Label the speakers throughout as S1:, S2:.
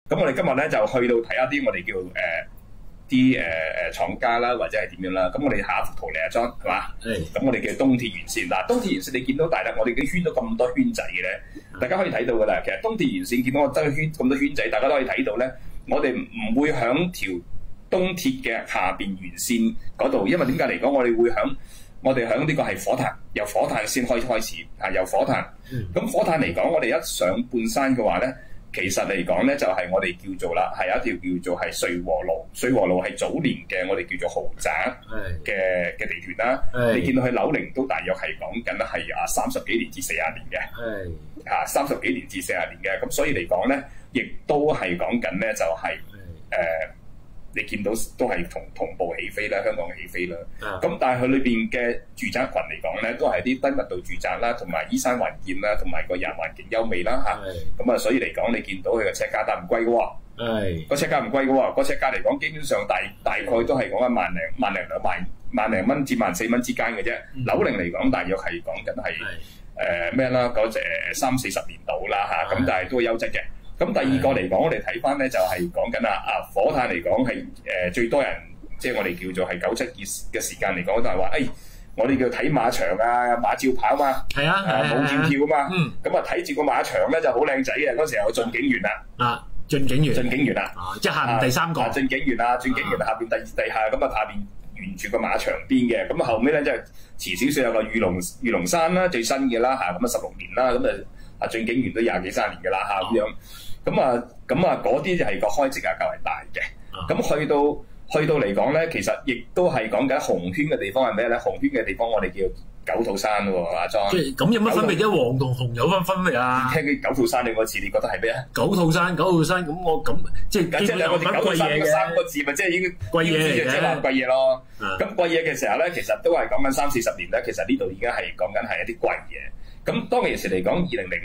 S1: 咁我哋今日咧就去到睇下啲我哋叫啲廠家啦，或者係點樣啦。咁我哋下一幅圖嚟啊 John 係嘛？咁我哋嘅東鐵沿線嗱，東鐵沿線你見到大啦，我哋已經圈咗咁多圈仔嘅咧，大家可以睇到㗎啦。其實東鐵沿線見到我真圈咁多圈仔，大家都可以睇到咧。我哋唔會響條東鐵嘅下邊沿線嗰度，因為點解嚟講？我哋響呢個係火炭，由火炭先開始嚇，由火炭。咁火炭嚟講，我哋一上半山嘅話咧，其實嚟講咧就係我哋叫做啦，係有一條叫做係瑞和路。瑞和路係早年嘅我哋叫做豪宅嘅地段啦。你見到佢樓齡都大約係講緊係30幾年至40年嘅，嚇30幾年至40年嘅。咁所以嚟講咧，亦都係講緊咧就係你見到都係同步起飛啦，香港嘅起飛啦。咁但係佢裏邊嘅住宅群嚟講咧，都係啲低密度住宅啦，同埋依山環境啦，同埋個人環境優美啦嚇。咁所以嚟講，你見到佢嘅尺價但唔貴嘅喎。個尺價唔貴嘅喎，個尺價嚟講，基本上大概都係講1萬零蚊至14000蚊之間嘅啫。樓齡嚟講，大約係講緊係咩啦？嗰隻30-40年到啦嚇。咁但係都優質嘅。咁第二個嚟講，我哋睇翻咧就係講緊火炭嚟講係最多人，即係我哋叫做係97嘅時間嚟講，都係話我哋叫睇馬場啊，馬照跑嘛，舞跳跳啊嘛。咁睇住個馬場咧就好靚仔嘅，嗰時候進景園啦，
S2: 進景園
S1: 啦，
S2: 即係下面第三個
S1: 進景園啦，進景園下邊地下咁下邊沿住個馬場邊嘅。咁後尾咧即係遲少少有個御龍山啦，最新嘅啦嚇，咁16年啦，咁進景園都20幾30年嘅啦嚇咁樣。咁嗰啲就係個開支較為大嘅。咁去到嚟講咧，其實亦都係講緊紅圈嘅地方係咩咧？紅圈嘅地方我哋叫九肚山喎，阿莊。
S2: 咁有乜分別啫？黃同紅有乜分別啊？
S1: 聽起九肚山兩個字，你覺得係咩啊？
S2: 九肚山咁我咁即係基本上
S1: 九肚山3個字，咪即係已經
S2: 貴嘢嚟嘅，
S1: 即係話貴嘢咯。咁貴嘢嘅時候咧，其實都係講緊30-40年咧。其實呢度已經係講緊係一啲貴嘢。咁當其時嚟講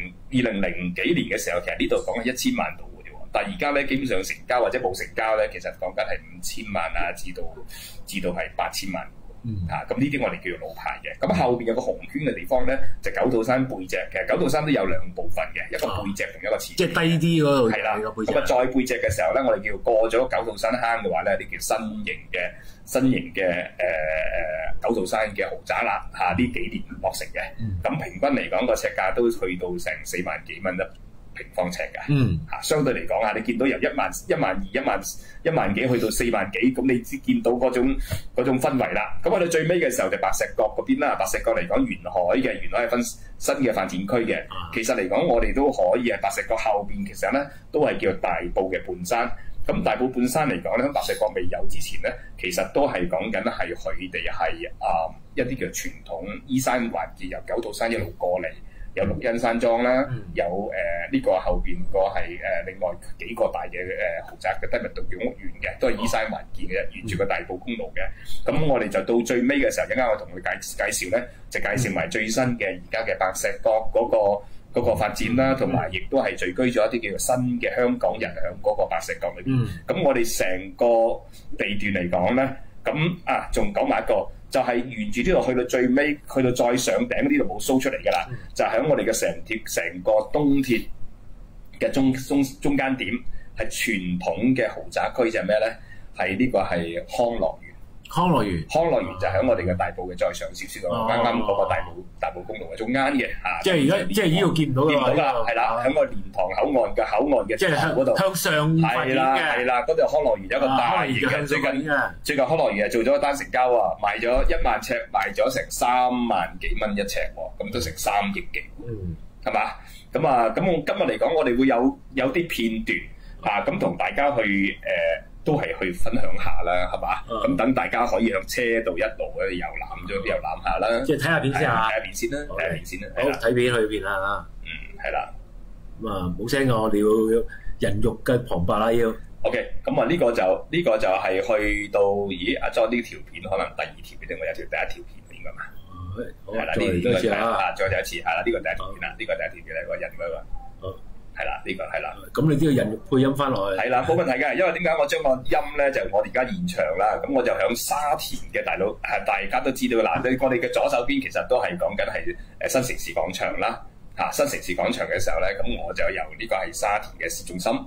S1: ，2000幾年嘅時候，其實呢度講緊1000萬度嘅啫喎。但係而家咧，基本上成交或者冇成交咧，其實講緊係5000萬至到係8000萬。咁呢啲我哋叫做老牌嘅。咁後邊有個紅圈嘅地方咧，就九肚山背脊。其實九肚山都有2部分嘅，一個背脊同一個前。
S2: 即係低啲嗰度。
S1: 係啦。咁再背脊嘅時候咧，我哋叫過咗九肚山坑嘅話咧，你叫新型嘅九肚山嘅豪宅啦嚇，呢幾年落成嘅。咁平均嚟講個尺價都去到成4萬幾蚊一平方尺㗎。相對嚟講你見到由1萬幾去到4萬幾，咁你只見到嗰種氛圍啦。咁去到最尾嘅時候就白石角嗰邊啦。白石角嚟講沿海係分新嘅發展區嘅。其實嚟講我哋都可以係白石角後邊，其實咧都係叫大埔嘅半山。咁大埔半山嚟講咧，白石角未有之前咧，其實都係講緊係佢哋係一啲叫傳統依山環節，由九肚山一路過嚟，有綠茵山莊啦，有呢個後邊個係另外幾個大嘅豪宅嘅低密度嘅屋苑嘅，都係依山環建嘅，沿住個大埔公路嘅。咁我哋就到最尾嘅時候，一陣間我同佢介紹咧，就介紹埋最新嘅而家嘅白石角嗰個發展啦，同埋亦都係聚居咗一啲叫做新嘅香港人喺嗰個白石角裏邊。咁我哋成個地段嚟講咧，咁仲講埋一個，就係沿住呢度去到最尾，去到再上頂呢度冇 show 出嚟㗎啦，就喺我哋嘅成個東鐵嘅中間點，係傳統嘅豪宅區就係咩咧？係呢個係康樂園。康樂園就喺我哋嘅大埔嘅再上少少咯，啱啱嗰個大埔公路嘅中間嘅嚇。
S2: 即係而家，即係呢度見唔到㗎啦，
S1: 係啦，喺個蓮塘口岸嘅即係嗰度向上發展嘅。係啦，嗰度康樂園有一個大型嘅，最近康樂園係做咗個單成交啊，賣咗1萬尺，賣咗成3萬幾蚊一尺喎，咁都成3億幾，係嘛？咁我今日嚟講，我哋會有啲片段咁同大家去都係去分享下啦，係嘛？咁等大家可以向車度一路遊覽下啦。
S2: 即係睇下片先嚇。
S1: 睇下片先啦，
S2: 好，睇片去片啦。
S1: 係啦。
S2: 冇聲我哋要人肉嘅旁白啦要。
S1: OK， 咁呢個就係去到，阿 John 呢條片可能第2條定我有條第1條片應該嘛？係啦，呢個再一次係啦，呢個第1條片啦，呢個第1條片係個人嗰個。係啦，呢個係啦。咁
S2: 你都要人肉配音翻落去。
S1: 係啦，冇問題㗎，因為點解我將個音咧就我哋而家現場啦，咁我就響沙田嘅大家都知道嗱，我哋嘅左手邊其實都係講緊係新城市廣場啦，新城市廣場嘅時候咧，咁我就由呢個係沙田嘅市中心，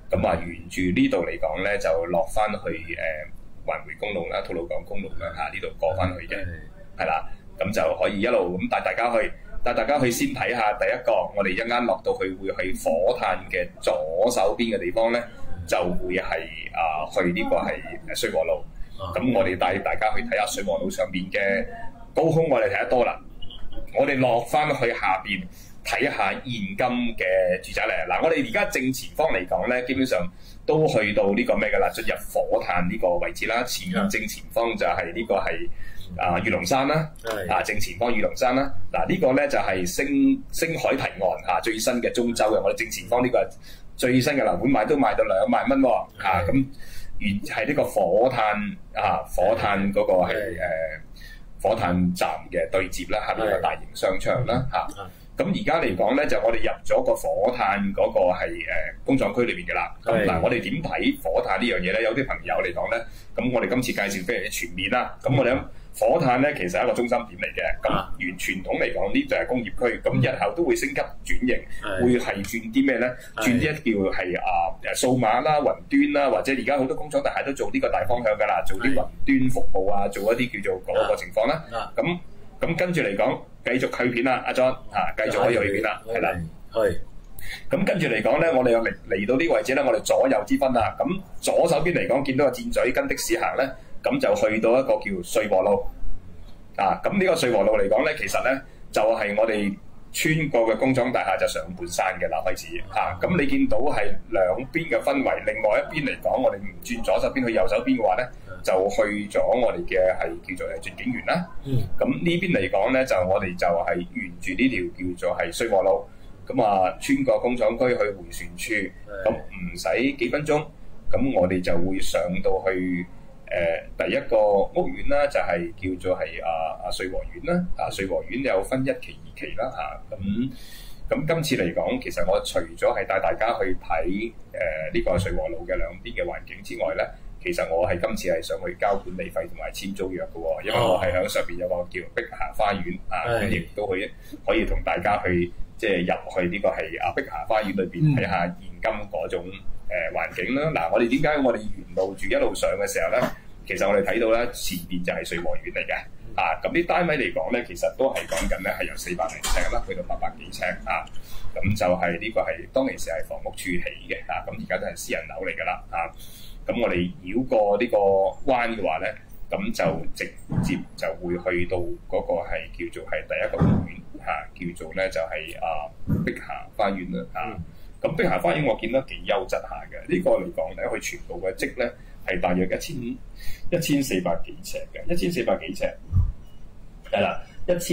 S1: 咁沿住呢度嚟講咧，就落翻去環迴公路啦、吐露港公路啦呢度過翻去嘅，係啦，咁就可以一路咁帶大家去先睇下第一個，我哋一間落到去會去火炭嘅左手邊嘅地方咧，就會係去呢個係水和路。咁我哋帶大家去睇下水和路上邊嘅高空，我哋睇得多啦。我哋落翻去下邊睇下現今嘅住宅咧。嗱，我哋而家正前方嚟講咧，基本上都去到呢個咩㗎啦，進入火炭呢個位置啦。正前方就係呢個係御龍山啦，正前方御龍山啦。嗱，呢個咧就係星海堤岸最新嘅中洲嘅。我哋正前方呢個最新嘅樓盤賣都賣到2萬蚊喎，咁係呢個火炭嗰個係火炭站嘅對接啦，下邊有大型商場啦咁而家嚟講咧，就我哋入咗個火炭嗰個係工廠區裏邊嘅啦。咁嗱，我哋點睇火炭呢樣嘢咧？有啲朋友嚟講咧，咁我哋今次介紹非常之全面啦。咁我哋火炭咧，其實係一個中心點嚟嘅。咁原傳統嚟講，呢就係工業區。咁日後都會升級轉型，會係轉啲咩咧？轉啲叫係數碼啦、雲端啦，或者而家好多工廠大廈都做呢個大方向㗎啦，做啲雲端服務做一啲叫做嗰個情況啦。咁跟住嚟講，繼續去片啦，阿 John 繼續可以去片啦，係啦。咁跟住嚟講咧，我哋又嚟到呢個位置咧，我哋左右之分啦。咁左手邊嚟講，見到個箭嘴跟的士行咧，咁就去到一個叫穗禾路。咁呢個穗禾路嚟講咧，其實咧就係我哋穿過嘅工廠大廈就上半山嘅啦，開始咁你見到係兩邊嘅氛圍，另外一邊嚟講，我哋唔轉左手邊去右手邊嘅話咧，就去咗我哋嘅係叫做係駿景園啦。咁呢邊嚟講咧，就我哋就係沿住呢條叫做係穗禾路，咁穿過工廠區去迴旋處，咁唔使幾分鐘，咁我哋就會上到去第一個屋苑啦，就係叫做係穗禾苑啦。穗禾苑有分1期2期啦咁今次嚟講，其實我除咗係帶大家去睇呢個穗禾路嘅兩邊嘅環境之外咧，其實我係今次係想去交管理費同埋簽租約嘅喎，因為我係喺上邊有個叫碧霞花園咁亦都可以同大家去即係入去呢個係碧霞花園裏邊睇下現今嗰種環境啦。嗱，我哋點解我哋沿路住一路上嘅時候咧，其實我哋睇到咧前邊就係穗禾苑嚟嘅咁啲單位嚟講咧，其實都係講緊咧係由400零尺啦，去到800幾尺咁就係呢個係當其時係房屋處起嘅咁而家都係私人樓嚟㗎啦咁我哋繞過呢個灣嘅話咧，咁就直接就會去到嗰個係叫做係第一個屋苑叫做咧就係碧霞花園啦咁碧霞花園我見得幾優質下嘅，呢個嚟講咧，佢全部嘅積咧係大約1400幾尺嘅，1400幾尺係啦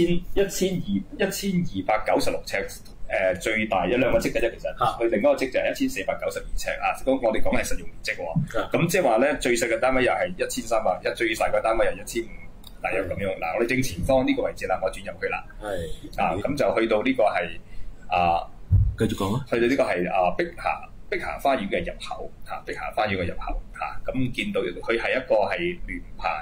S1: ，1296尺最大有2個積嘅啫，其實佢另一個積就係1492尺咁我哋講係實用面積喎，咁即係話咧最細嘅單位又係1300，最大嘅單位又1500，大約咁樣。嗱，我哋正前方呢個位置啦，我轉入去啦，咁就去到呢個係
S2: 繼續講
S1: 去到呢個係碧霞花園嘅入口碧霞花園嘅入口咁見到佢係一個係聯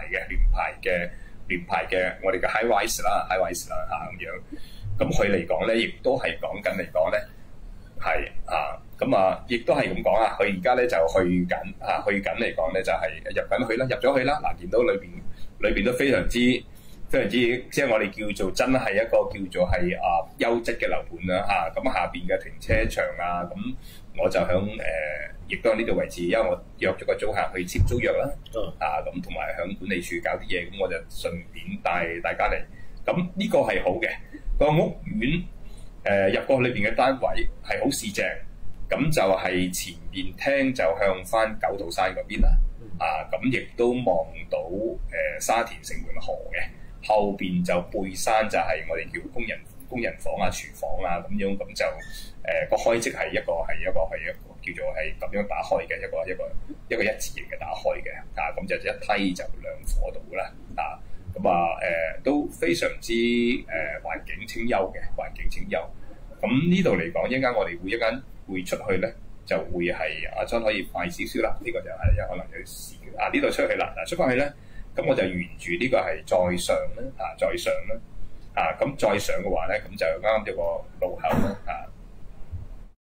S1: 排嘅我哋嘅 high rise 啦咁樣。咁佢嚟講咧，亦都係講緊嚟講咧係亦都係咁講佢而家咧就去緊嚟講咧就係入咗去啦。嗱，見到裏邊都非常之即係我哋叫做真係一個叫做係優質嘅樓盤啦咁下邊嘅停車場咁我就響亦都喺呢度位置，因為我約咗個租客去簽租約啦咁同埋響管理處搞啲嘢，咁我就順便帶大家嚟。咁呢個係好嘅，個屋苑入過去裏邊嘅單位係好市正，咁就係前邊廳就向翻九肚山嗰邊啦咁亦都望到沙田城門河嘅。後邊就背山就係我哋叫工人房廚房咁樣，咁就個開積係一個叫做係咁樣打開嘅一個一字形嘅打開嘅咁就一梯就2伙度啦都非常之環境清幽嘅咁呢度嚟講，一陣間我哋會出去咧，就會係阿莊可以快少少啦。呢個就係有可能有事呢度出去啦。出翻去咧。咁我就沿住呢個係再上啦，咁再上嘅話咧，咁就啱啱有個路口啦，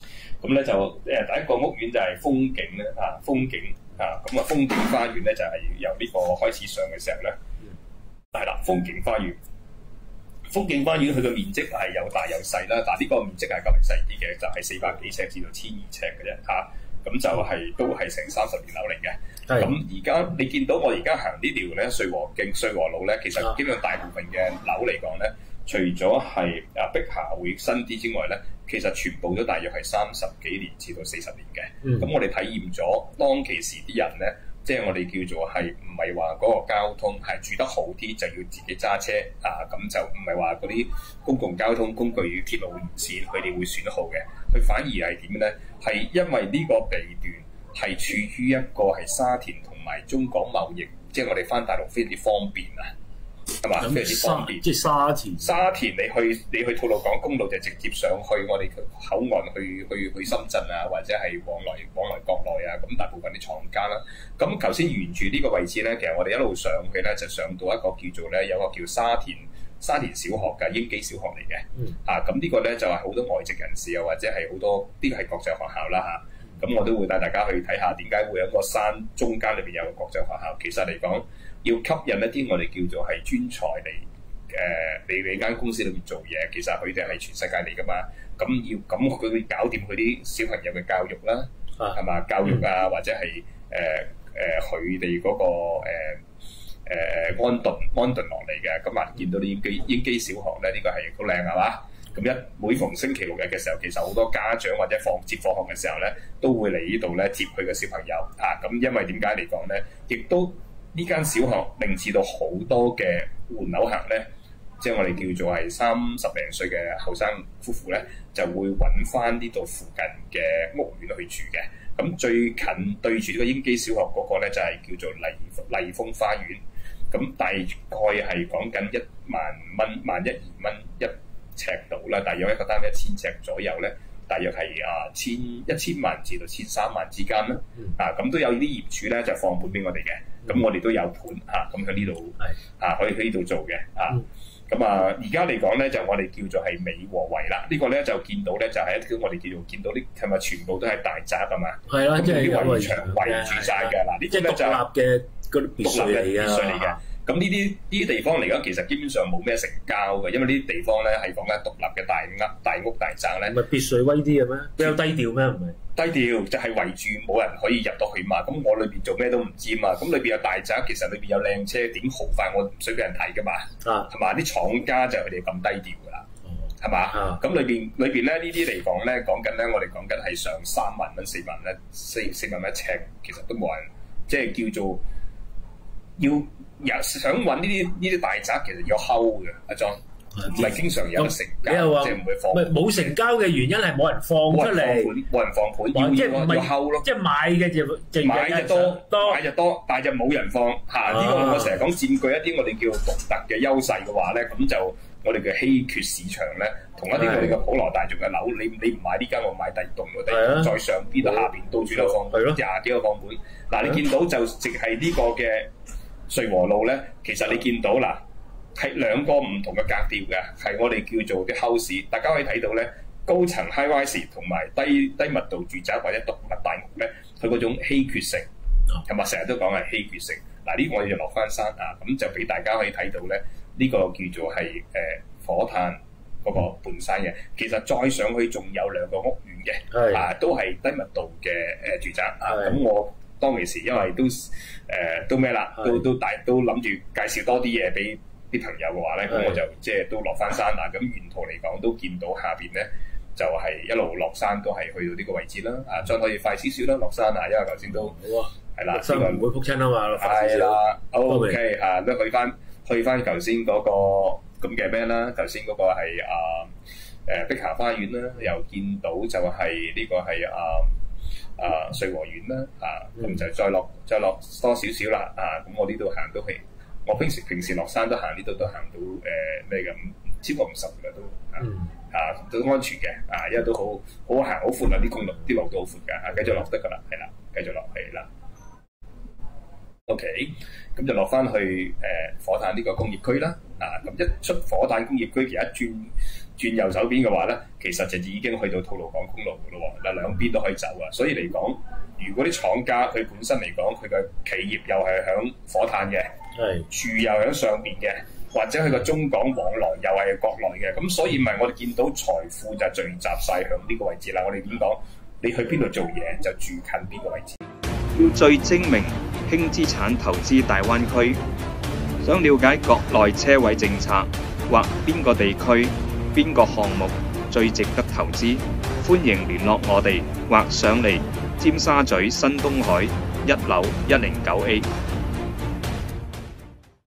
S1: 咁咧就第一個屋苑就係風景咧風景咁啊風景花園咧就係由呢個開始上嘅時候咧，係啦風景花園。風景花園佢嘅面積係有大有細啦，但係呢個面積係較為細啲嘅，就係400幾尺至到1200尺嘅啫嚇。咁就係都係成30年樓嚟嘅。咁而家你見到我而家行呢條咧瑞和路咧，其實基本上大部分嘅樓嚟講咧，除咗係碧霞會新啲之外咧，其實全部都大約係30幾年至到40年嘅。咁我哋體驗咗當其時啲人咧，即係我哋叫做係唔係話嗰個交通係住得好啲就要自己揸車咁就唔係話嗰啲公共交通工具鐵路沿線佢哋會損耗嘅，佢反而係點咧？係因為呢個地段係處於一個係沙田同埋中港貿易，即係我哋翻大陸非常之方便係嘛？非常之方便。即係沙田你去吐露港公路就直接上去我哋口岸去深圳或者係往來國內咁大部分啲廠家啦。咁頭先沿住呢個位置咧，其實我哋一路上去咧就上到一個叫做咧有個叫沙田小學嘅英基小學嚟嘅。咁呢個咧就係好多外籍人士或者係好多呢個係國際學校啦咁我都會帶大家去睇下點解會有一個山中間裏邊有個國際學校。其實嚟講，要吸引一啲我哋叫做係專才嚟你間公司裏面做嘢，其實佢哋係全世界嚟噶嘛。咁佢會搞掂佢啲小朋友嘅教育啦，係嘛？教育或者係佢哋嗰個安頓落嚟嘅。咁見到啲英基小學咧，呢個係好靚係嘛？咁每逢星期六日嘅時候，其實好多家長或者接放學嘅時候咧，都會嚟呢度咧接佢嘅小朋友咁因為點解嚟講咧，亦都呢間小學令至到好多嘅換樓客咧，即係我哋叫做係30零歲嘅後生夫婦咧，就會揾翻呢度附近嘅屋苑去住嘅。咁最近對住呢個英基小學嗰個咧，就係叫做麗峰花園。咁大概係講緊1萬蚊、11000、2蚊一尺度啦，大約一個單位1000尺左右咧，大約係1000萬至到13萬之間啦。咁都有啲業主咧就放盤俾我哋嘅，咁我哋都有盤咁喺呢度可以喺呢度做嘅咁而家嚟講咧，就我哋叫做係美和圍啦。呢個咧就見到咧，就係一啲我哋叫做見到啲係咪全部都係大宅啊嘛？係啦，即係啲圍牆圍住晒嘅嗱，呢啲咧就獨立嘅別墅嚟嘅。咁呢啲地方嚟講，其實基本上冇咩成交嘅，因為呢啲地方咧係講緊獨立嘅大屋大宅咧。唔係別墅威啲嘅咩？比較低調咩？唔係低調，就係圍住冇人可以入到去嘛。咁我裏邊做咩都唔知嘛。咁裏邊有大宅，其實裏邊有靚車，點豪快我唔需要俾人睇噶嘛。係嘛？啲廠家就係佢哋咁低調噶啦，係嘛？咁裏邊咧呢啲嚟講咧，講緊咧我哋講緊係上3萬蚊、4萬蚊、4萬蚊一尺，其實都冇人即係叫做想揾呢啲大宅，其實要睺嘅阿莊，唔係經常有成交，即係唔會放。冇成交嘅原因係冇人放出嚟，冇人放盤，即係唔係睺咯。即係買嘅就買就多，但係就冇人放呢個我成日講佔據一啲我哋叫獨特嘅優勢嘅話咧，咁就我哋嘅稀缺市場咧，同一啲我哋嘅普羅大眾嘅樓，你唔買呢間，我買第二棟嘅地，再上邊到下邊到處都放20幾個放盤。嗱，你見到就淨係呢個嘅瑞和路咧，其實你見到嗱係2個唔同嘅格調嘅，係我哋叫做嘅 house。大家可以睇到咧，高層 high rise 同埋低密度住宅或者獨立大屋咧，佢嗰種稀缺性，係咪成日都講係稀缺性？嗱，呢個我哋就落翻山咁就俾大家可以睇到咧，呢個叫做係火炭嗰個半山嘅。其實再上去仲有2個屋苑嘅，都係低密度嘅住宅咁我當其時因為都咩啦，都諗住介紹多啲嘢俾啲朋友嘅話咧，咁我就即係都落翻山啦。咁沿途嚟講都見到下邊咧，就係一路落山都係去到呢個位置啦。再可以快少少啦，落山因為頭先都係啦，呢個唔會仆親啊嘛。係啦 ，OK 都去翻頭先嗰個咁嘅咩啦。頭先嗰個係碧霞花園啦，又見到就係呢個係瑞和園啦，咁就再落多少少啦，咁我呢度行到去，我平時落山都行呢度都行到咩嘅超過50嘅都，都安全嘅，因為都好行好闊啊，啲路都好闊㗎，繼續落得㗎啦，係啦，繼續落去啦。 OK， 咁就落翻去火炭呢個工業區啦。咁一出火炭工業區，其實轉右手邊嘅話咧，其實就已經去到吐露港公路嘅咯喎。嗱，兩邊都可以走啊。所以嚟講，如果啲廠家佢本身嚟講，佢嘅企業又係響火炭嘅，住又喺上邊嘅，或者佢個中港往來又係國內嘅，咁所以咪我哋見到財富就聚集晒響呢個位置啦。我哋點講？你去邊度做嘢就住近邊個位置。
S3: 要最精明輕資產投資大灣區，想了解國內車位政策或邊個地區邊個項目最值得投資，歡迎聯絡我哋或上嚟尖沙咀新東海1樓109A。